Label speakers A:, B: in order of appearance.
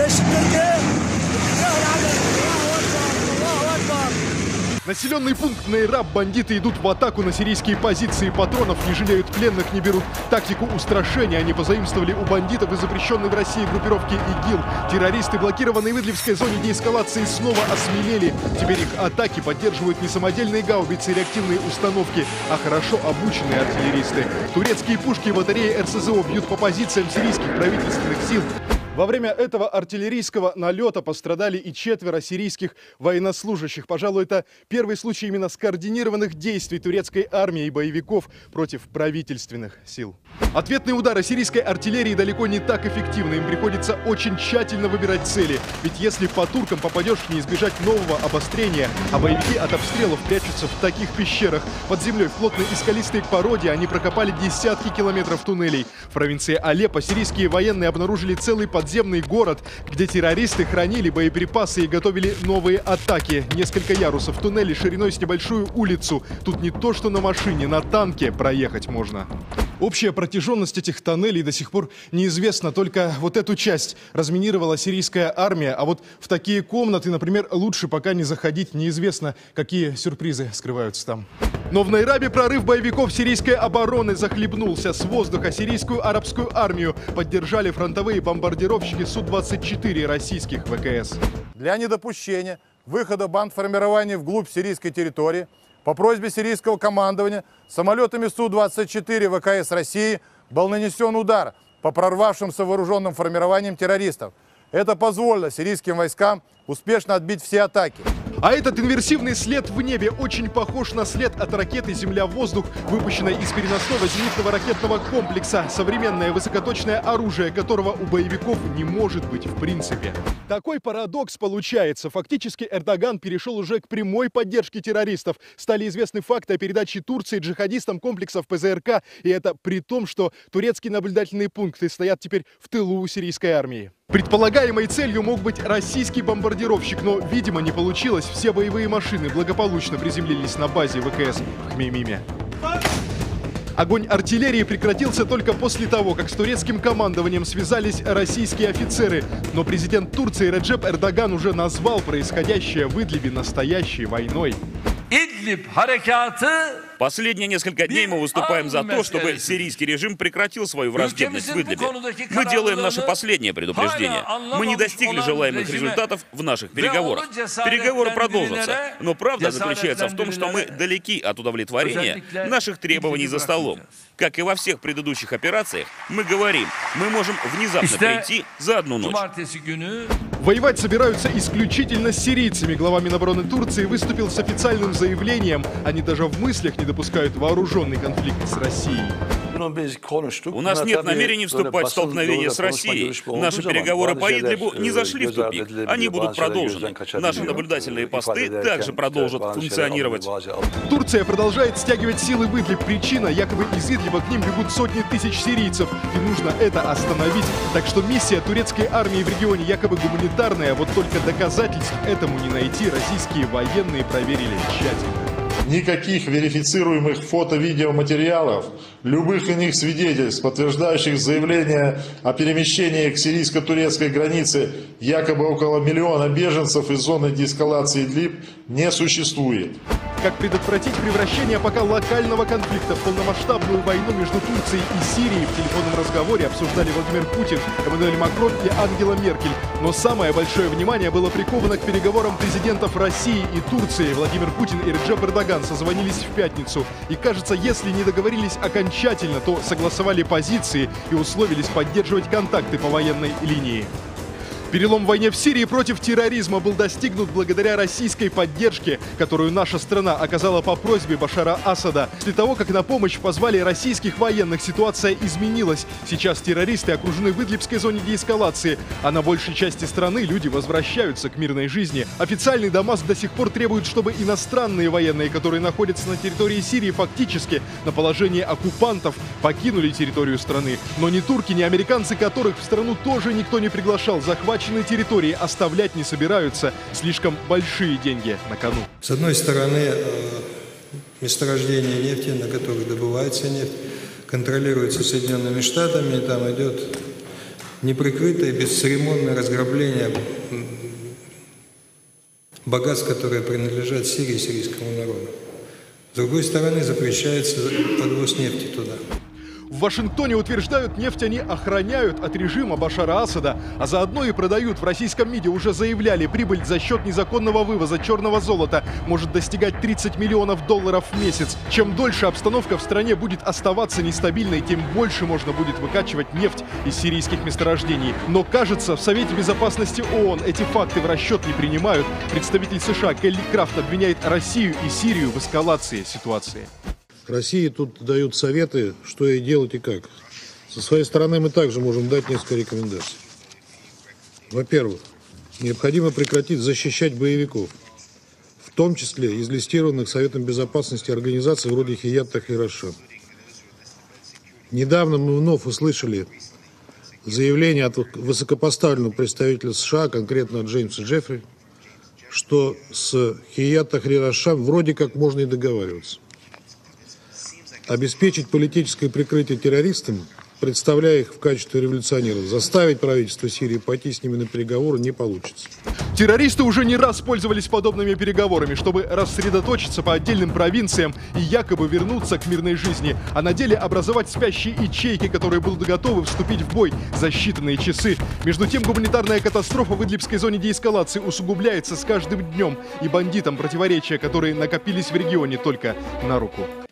A: Населенный пункт Нейраб бандиты идут в атаку на сирийские позиции, патронов не жалеют, пленных не берут. Тактику устрашения они позаимствовали у бандитов из запрещенной в России группировки ИГИЛ. Террористы, блокированные в Идлибской зоне деэскалации, снова осмелели. Теперь их атаки поддерживают не самодельные гаубицы и реактивные установки, а хорошо обученные артиллеристы. Турецкие пушки и батареи РСЗО бьют по позициям сирийских правительственных сил. Во время этого артиллерийского налета пострадали и 4 сирийских военнослужащих. Пожалуй, это первый случай именно скоординированных действий турецкой армии и боевиков против правительственных сил. Ответные удары сирийской артиллерии далеко не так эффективны. Им приходится очень тщательно выбирать цели. Ведь если по туркам попадешь, не избежать нового обострения. А боевики от обстрелов прячутся в таких пещерах. Под землей в плотной и скалистой породе они прокопали десятки километров туннелей. В провинции Алеппо сирийские военные обнаружили целый подземный город, где террористы хранили боеприпасы и готовили новые атаки. Несколько ярусов туннелей шириной с небольшую улицу. Тут не то что на машине, на танке проехать можно. Общая протяженность этих тоннелей до сих пор неизвестна. Только вот эту часть разминировала сирийская армия. А вот в такие комнаты, например, лучше пока не заходить. Неизвестно, какие сюрпризы скрываются там. Но в Нейрабе прорыв боевиков сирийской обороны захлебнулся. С воздуха сирийскую арабскую армию поддержали фронтовые бомбардировщики Су-24 российских ВКС.
B: Для недопущения выхода бандформирования вглубь сирийской территории по просьбе сирийского командования самолетами Су-24 ВКС России был нанесен удар по прорвавшимся вооруженным формированиям террористов. Это позволило сирийским войскам успешно отбить все атаки.
A: А этот инверсивный след в небе очень похож на след от ракеты «Земля-воздух», выпущенной из переносного зенитного ракетного комплекса. Современное высокоточное оружие, которого у боевиков не может быть в принципе. Такой парадокс получается. Фактически Эрдоган перешел уже к прямой поддержке террористов. Стали известны факты о передаче Турции джихадистам комплексов ПЗРК. И это при том, что турецкие наблюдательные пункты стоят теперь в тылу сирийской армии. Предполагаемой целью мог быть российский бомбардировщик, но, видимо, не получилось. Все боевые машины благополучно приземлились на базе ВКС в Хмеймиме. Огонь артиллерии прекратился только после того, как с турецким командованием связались российские офицеры. Но президент Турции Реджеп Эрдоган уже назвал происходящее в Идлибе настоящей войной.
C: Последние несколько дней мы выступаем за то, чтобы сирийский режим прекратил свою враждебность в Идлибе. Мы делаем наше последнее предупреждение. Мы не достигли желаемых результатов в наших переговорах. Переговоры продолжатся, но правда заключается в том, что мы далеки от удовлетворения наших требований за столом. Как и во всех предыдущих операциях, мы говорим, мы можем внезапно прийти за одну ночь.
A: Воевать собираются исключительно с сирийцами. Глава Минобороны Турции выступил с официальным заявлением. Они даже в мыслях не допускают вооруженный конфликт с Россией.
C: У нас нет намерений вступать в столкновение с Россией. Наши переговоры по Идлибу не зашли в тупик. Они будут продолжены. Наши наблюдательные посты также продолжат функционировать.
A: Турция продолжает стягивать силы в Идлиб. Причина: якобы из Идлиба к ним бегут сотни тысяч сирийцев. И нужно это остановить. Так что миссия турецкой армии в регионе якобы гуманитарная. Вот только доказательств этому не найти. Российские военные проверили тщательно.
D: Никаких верифицируемых фото-видеоматериалов, любых иных свидетельств, подтверждающих заявление о перемещении к сирийско-турецкой границе якобы около 1 миллиона беженцев из зоны деэскалации Идлиб, не существует.
A: Как предотвратить превращение пока локального конфликта в полномасштабную войну между Турцией и Сирией, в телефонном разговоре обсуждали Владимир Путин, Эммануэль Макрон и Ангела Меркель. Но самое большое внимание было приковано к переговорам президентов России и Турции. Владимир Путин и Реджеп Эрдоган созвонились в пятницу. И кажется, если не договорились окончательно, то согласовали позиции и условились поддерживать контакты по военной линии. Перелом в войне в Сирии против терроризма был достигнут благодаря российской поддержке, которую наша страна оказала по просьбе Башара Асада. После того, как на помощь позвали российских военных, ситуация изменилась. Сейчас террористы окружены в Идлибской зоне деэскалации, а на большей части страны люди возвращаются к мирной жизни. Официальный Дамаск до сих пор требует, чтобы иностранные военные, которые находятся на территории Сирии, фактически на положении оккупантов, покинули территорию страны. Но ни турки, ни американцы, которых в страну тоже никто не приглашал, захватывали территории оставлять не собираются. Слишком большие деньги на кону.
E: С одной стороны, месторождения нефти, на которых добывается нефть, контролируется Соединенными Штатами. Там идет неприкрытое, бесцеремонное разграбление богатств, которые принадлежат Сирии и сирийскому народу. С другой стороны, запрещается подвоз нефти туда.
A: В Вашингтоне утверждают, нефть они охраняют от режима Башара Асада, а заодно и продают. В российском МИДе уже заявляли, прибыль за счет незаконного вывоза черного золота может достигать 30 миллионов долларов в месяц. Чем дольше обстановка в стране будет оставаться нестабильной, тем больше можно будет выкачивать нефть из сирийских месторождений. Но, кажется, в Совете Безопасности ООН эти факты в расчет не принимают. Представитель США Келли Крафт обвиняет Россию и Сирию в эскалации ситуации.
F: России тут дают советы, что ей делать и как. Со своей стороны мы также можем дать несколько рекомендаций. Во-первых, необходимо прекратить защищать боевиков, в том числе из листированных Советом Безопасности организаций вроде Хият Тахрир аш-Шам. Недавно мы вновь услышали заявление от высокопоставленного представителя США, конкретно от Джеймса Джеффри, что с Хият Тахрир аш-Шам вроде как можно и договариваться. Обеспечить политическое прикрытие террористам, представляя их в качестве революционеров, заставить правительство Сирии пойти с ними на переговоры не получится.
A: Террористы уже не раз пользовались подобными переговорами, чтобы рассредоточиться по отдельным провинциям и якобы вернуться к мирной жизни, а на деле образовать спящие ячейки, которые будут готовы вступить в бой за считанные часы. Между тем, гуманитарная катастрофа в Идлибской зоне деэскалации усугубляется с каждым днем, и бандитам противоречия, которые накопились в регионе, только на руку.